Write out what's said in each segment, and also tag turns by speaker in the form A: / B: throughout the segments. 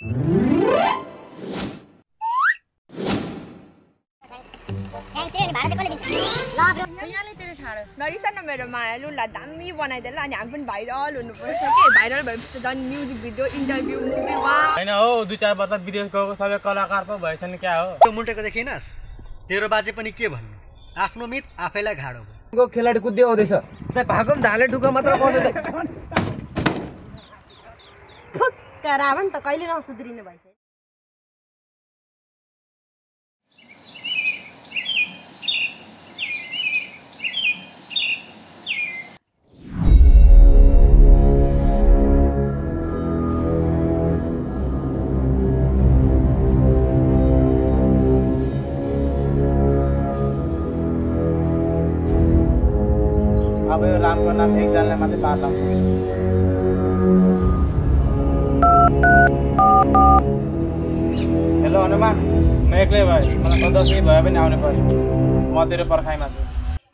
A: नरिसन मेरो मायालु ल दामी बनाइदेला अनि हामी पनि भाइरल हुनुपर्छ के भाइरल भएपछि झन् म्युजिक भिडियो इन्टरभ्यु मुभी वा
B: हैन हो 2-4 वर्ष विदेश गएको सबै कलाकार पो भएछन् क्या हो
C: त्यो मुन्टेको देखिनस् तेरो बाजे पनि के भन्नु आफ्नो मित आफैलाई घाडो
D: को खेलाडी कुद्दै आउँदैछ त भागम धाले ढुका मात्र पाउँछ त
E: फुक्का रावण त कहिले नसुध्रिने भइछ
B: अब यो रामको नाम एकजनाले मात्रै पार लाग्छ हेलो हनुमान म एक्लै भए मलाई सदस्य भए पनि आउनु पर्यो म तेरो पर्खाइमा छु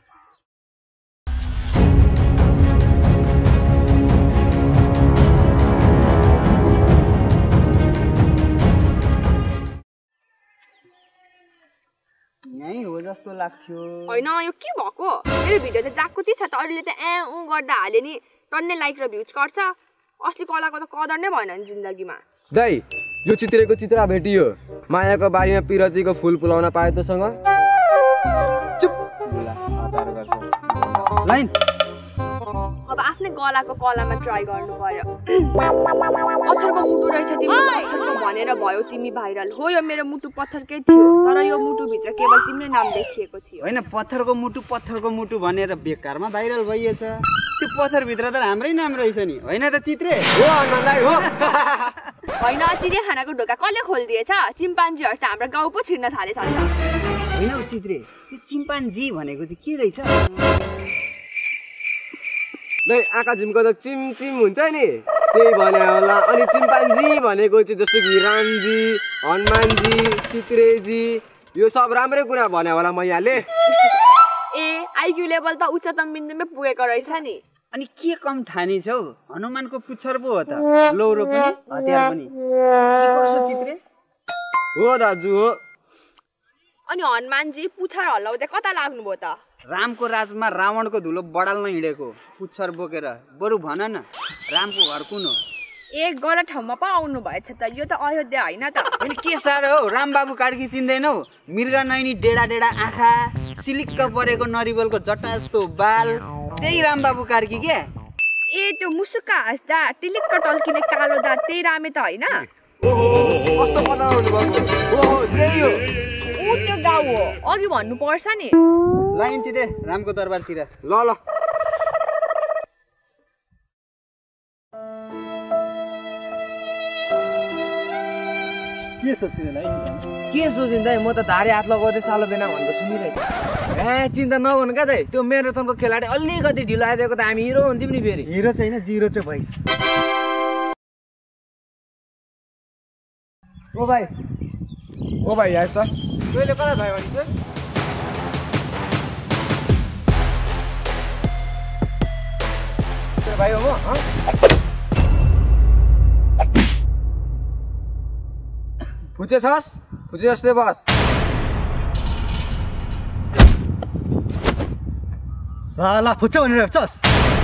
F: यही हो जस्तो लाग्थ्यो
A: हैन यो के भएको मेरो भिडियो त जाकुती छ त अरूले त उ गर्दा हाले नि टन्ने लाइक र भ्युज गर्छ असली कलाको त कदर नै भएन नि जिन्दगीमा
D: दाइ यो चित्रेको चित्र भेटियो मायाको बारीमा पिरतीको फूल फुलाउन पाए तसँग चुप
F: लाइन
A: अब आफ्नै गलाको कलामा ट्राई गर्नु पर्यो पत्थरको मुटु रहेछ तिम्रो पत्थरको भनेर भयो तिमी भाइरल हो यो मेरो मुटु पत्थरकै थियो तर यो मुटु भित्र केवल तिम्रो नाम देखिएको थियो
F: हैन पत्थरको मुटु भनेर बेकारमा भाइरल भइएछ त्यो पत्थर भित्र त हाम्रै नाम रहेछ नि हैन त चित्रे
D: हो हनुमान दाइ हो
A: हैन चिडियाखानाको ढोका कसले खोलिदिएछ चिम्पान्जीहरु त हाम्रो गाउँ पो छिर्न थालेछ नि त
F: हैन चित्रे त्यो चिम्पान्जी भनेको चाहिँ के रहेछ
D: दाइ आँखा झिम्को त चिमचिम हुन्छ नि त्यही भने होला अनि चिम्पान्जी भनेको चाहिँ जस्तो कि रामजी हनुमानजी चित्रेजी यो सब राम्रै कुरा भने होला मैयाले
A: ए आइक्यू लेभल त उच्चतम बिन्दुमै पुगेको रहेछ नि
F: अनि के कम ठानी छौ हनुमानको पुच्छर पो हो त लौरो पनि हतियार पनि के कसो चित्रे
D: हो दाजु हो
A: अनि हनुमानजी पुच्छर हल्लाउँदै कता लाग्नुभयो त
F: रामको राजमा रावणको धुलो बडाल्न हिँडेको पुच्छर बोकेर बरु भन न रामको घर कुन हो
A: ए गलत ठाउँमा पो आउनु भएछ त यो त अयोध्या हैन त
F: अनि के साह्रो हो रामबाबु कार्की चिन्दैनौ मृगा नैनी डेडा डेडा आँखा सिलिक्क परेको नरिवलको जट्टा जस्तो बाल त्यही रामबाबु कार्की के
A: ए त्यो मुसुक्का हाँस्दा टिलिक्क टल्किने कालो दाँत त्यही रामे त हैन
D: ओहो कस्तो बताउनु भएको ओहो त्यही हो
A: ऊ त्यो गाउँ हो अघि भन्नु पर्छ नि
F: लाइन चित्रे रामको दरबारतिर
D: ल ल
C: के सोचिरहेलाई
D: के सोचिन् दाइ म त धारे हात लगाउँदै सालो बेना भनेको सुनिरहेको ए चिन्ता नगर्नु क्या दाइ त्यो म्याराथनको खेलाडी अलिकति ढिलो आइदिएको त हामी हिरो हुन्थ्यौँ नि फेरि
C: हिरो चाहिँ हैन जिरो चाहिँ भइस
D: ओ भाइ यहाँ त तैँले कता भयो भने चाहिँ भाइ हो म फुचे छस् फुचे जस्तै बस
C: साला फुच्चा भनेर चस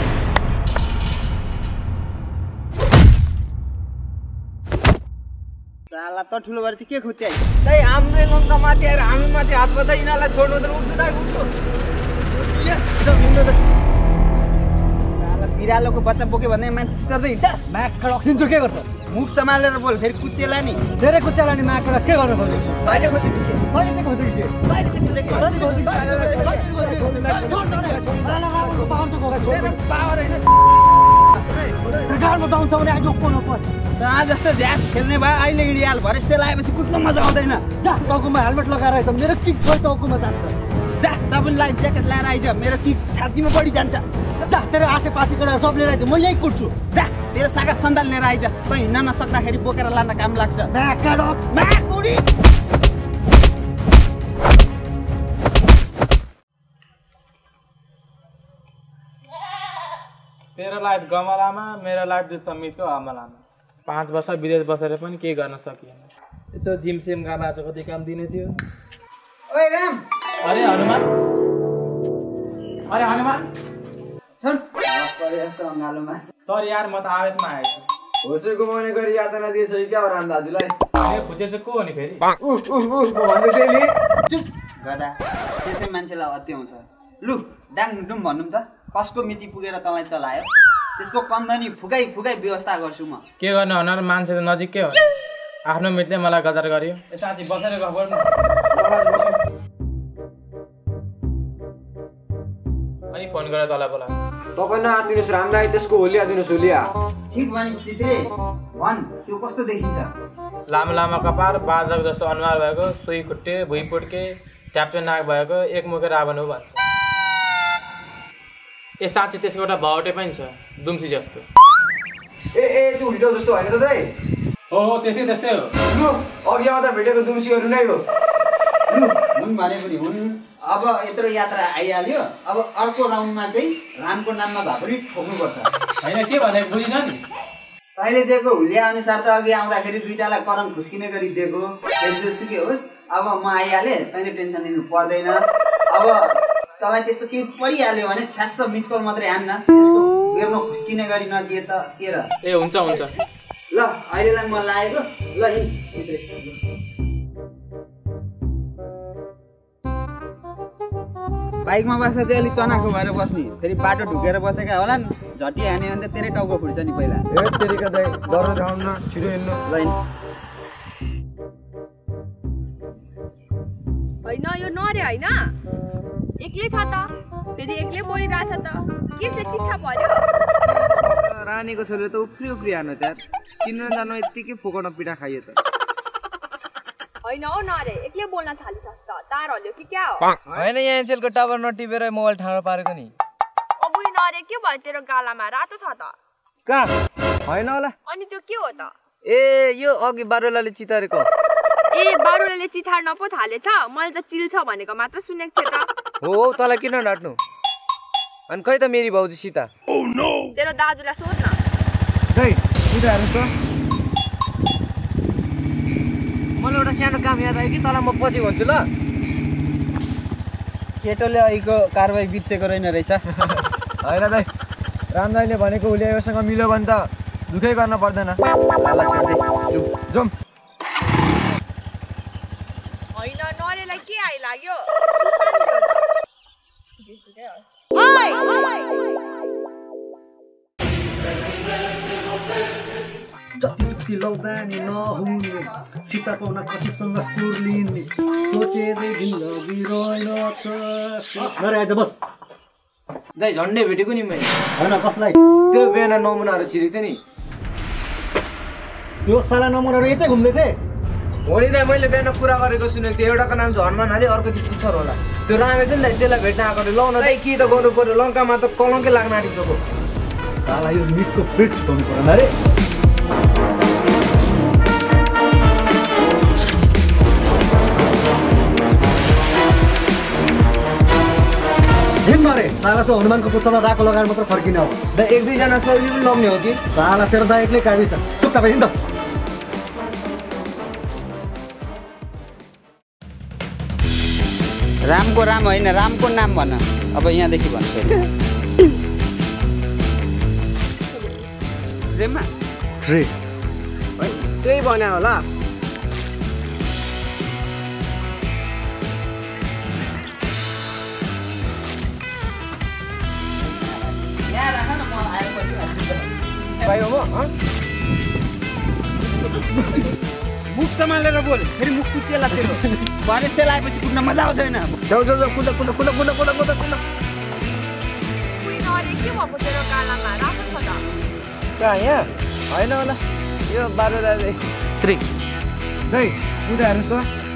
F: साला त ठुलो भएर चाहिँ के खोत्याइ
D: दाइ हाम्रै लङ्का माथि आएर हामी माथि हात पर्दा यिनीहरूलाई छोड्नु त उठ्नु दाइ उठ्नु
F: साला बिरालोको बच्चा बोक्यो भने मान्छे चितर्दै हिँड्छस्
C: म्याक्का रक्सिन्छ के गर्छ
F: मुख सम्हालेर बोल फेरि कुचेला नि
C: धेरै कुच्चाला नि म्याक्का रक्स के गर्न खोज्यो
F: कहिले खोज्यो के
C: कहिले चाहिँ खोज्यो के
F: कहिले चाहिँ खोज्यो पावर हैन
C: गाडमा दाउँछ भने आज कोन पर्छ
F: जहाँ जस्तो झ्यास खेल्ने भए अहिले हिँडिहाल भरे सेलाएपछि कुट्न मजा आउँदैन
C: जा टाउकोमा हेलमेट लगाएर आइज मेरो किक खोइ टाउकोमा जान्छ
F: जा तपाईँ लाइफ ज्याकेट ल्याएर आइज मेरो किक छातीमा बढी जान्छ
C: जा तेरो आसेपासे केटाहरू सब लिएर आइज म यही कुट्छु
F: जा तेरो सागा सन्तान लिएर आइज तँ हिँड्न नसक्दाखेरि बोकेर लान काम लाग्छ
C: म्याक्का रक्स
F: म्याकुडी
B: तेरो लाइफ गमलामा मेरो लाइफ जस्तो मिठो अमलामा 5 वर्ष विदेश बसेर पनि केही गर्न सकिएन। यसो जिम सिम गर्न आज कति काम दिने थियो।
F: ओइ राम,
B: अरे हनुमान, अरे हनुमान
F: छोड परे यस्तो अङ्गालोमा।
B: सरी यार, म त आवेशमा आएछु।
D: होसै गुमाउने गरी यातना दिएछ क्या हो राम दाजुलाई?
B: अनि खोजे चाहिँ को हो नि फेरि?
D: भन्दै थिएँ नि।
F: चुप गदा, त्यसै मान्छेलाई अत्याउँछ। लु डाङ डुम भन्नु त, कसको मिति पुगेर तँलाई चलायो? त्यसको कन्दनी फुकाइ फुकाइ व्यवस्था गर्छु म।
B: के गर्ने अनुहार, मान्छे त नजिकै हो। आफ्नो मित्रले मलाई गदर गर्यो। ए साथी बसेर गफ गर्नु। अनि फोन गरेर तँलाई बोला।
D: तपाईँ नआदिनुहोस् राम दाई, त्यसको होलिया दिनुहोस् होलिया।
F: ठिक भने चित्रे भन्, त्यो कस्तो देखिन्छ?
B: लामो लामो कपाल, बादक जस्तो अनुहार भएको, सुई खुट्टे, भुइँ पुट्के, ट्याप्टे नाक भएको, एक मुखे रावण हो भन्छ। ए साँच्ची त्यसको एउटा भाउटे पनि छ, दुम्सी जस्तो।
D: ए त्यो हिटो जस्तो होइन त दाइ?
B: हो त्यस्तै हो।
D: लु अघि आउँदा भेटेको दुम्सीहरू नै हो।
F: लु हुन् भने पनि हुन्। अब यत्रो यात्रा आइहाल्यो, अब अर्को राउन्डमा चाहिँ रामको नाममा भए पनि ठोक्नुपर्छ।
B: होइन के भनेको बुझिन नि?
F: तैँले दिएको हुलिया अनुसार त अघि आउँदाखेरि दुईटालाई करम खुस्किने गरी दिएको। सुके होस्, अब म आइहालेँ, तैँले टेन्सन लिनु पर्दैन। अब तँलाई त्यस्तो केही परिहाल्यो भने छ्यास्स मिस कल मात्रै हान्न, त्यसको बेर्नो खुस्किने गरी नदिए त के र?
B: ए हुन्छ हुन्छ।
F: ल अहिलेलाई म लागेको। ल बाइकमा बस्दा चाहिँ अलिक चनाखो भएर बस्ने, फेरि बाटो ढुकेर बसेका होला नि, झट्टी हान्यो भने त तेरै टाउको फुट्छ नि पहिला।
D: ए तेरिका दाइ, डर देखाउनु न, छिटो हिँड्नु।
F: ल
A: होइन यो नरे होइन, एक्लै छ त, फेरि एक्लै बोलिरहेछ त, केसले चिट्ठा पर्यो?
G: रानीको छोरीले त उफ्री उफ्री हान्नु त यार, किन्न जानु यत्तिकै फोकट पिठा खाइयो त।
A: होइन हौ नरे, एक्लै बोल्न थालिसस् त, तार हल्यो कि क्या हो?
G: होइन यहाँ एनसेलको टावर नटिपेर मोबाइल ठाडो पारेको नि।
A: अबुई नरे के भयो तेरो गालामा, रातो छ त।
G: कहाँ होइन होला।
A: अनि त्यो के हो त?
G: ए यो अघि बारुलाले चितारेको।
A: ए बारुलाले चितार्न पो थालेछ, मैले त चिल्छ भनेको मात्र सुनेको थिएँ त।
G: हो तँलाई किन डाँट्नु? अनि खै त मेरी भाउजू सीता?
A: तेरो दाजुलाई सोध न।
D: दाइ उता हेर्नुहोस् त।
G: मलाई एउटा सानो काम याद आयो कि, तँलाई म पछि भन्छु ल।
F: केटोले अहिलेको कारवाही बिर्सेको रहेन रहेछ।
D: होइन दाइ, राम दाइले भनेको हुलियासँग मिल्यो भने त दुःखै गर्न पर्दैन।
F: लाला छोड्दै
D: जाउँ।
A: होइन नरेलाई के आइलाग्यो?
C: जति लाउँदा नि नहुने, सीताको न कतिसँग स्कोर लिने, सोचे चाहिँ जिन्दगी रहेछ। नरे आइज बस।
G: दाइ झन्डै भेटेको नि मैले।
C: होइन कसलाई?
G: त्यो बिहान नमुनाहरू छिरेको छ नि।
C: त्यो साला नम्बरहरू यतै घुम्दै थिए।
G: हो नि दाइ, मैले बिहान कुरा गरेको सुनेको थिएँ, एउटाको नाम चाहिँ हनुमान अरे, अर्को चाहिँ पुच्छर होला। त्यो रामे छ नि दाइ, त्यसलाई भेट्न आएको अरे। ल न दाइ के त गर्नु पर्यो, लङ्कामा त कलङ्कै लाग्न आँटिसक्यो।
C: साला यो मिटको पेट छुटाउनु पर्दैन अरे। हिँड्नु रे, साला त हनुमानको पुतला राको लगाएर मात्र फर्किने हो।
G: दाइ एक दुईजना सजिलो पनि लग्ने हो कि?
C: साला तेरो दा एक्लै काबी छ। चुप तपाईँ हिँड।
F: रामको राम होइन, रामको नाम भन। अब यहाँदेखि भन्छु प्रेममा
C: 3
D: त्यही भन्या होला।
F: यहाँ राख न, म आएपछि
D: पाइयो म?
F: मुख सम्हालेर बोल, फेरि मुख कुचेला तेरो। भरे सेलाएपछि कुद्न मजा आउँदैन। जाऊ जाऊ जाऊ, कुद कुद कुद कुद कुद कुद कुद।
A: उही नरे के भएको तेरो गालामा, रातो छ त।
G: कहाँ यहाँ होइन होला, यो बारुलाले।
D: दाइ उता हेर्नुहोस् त।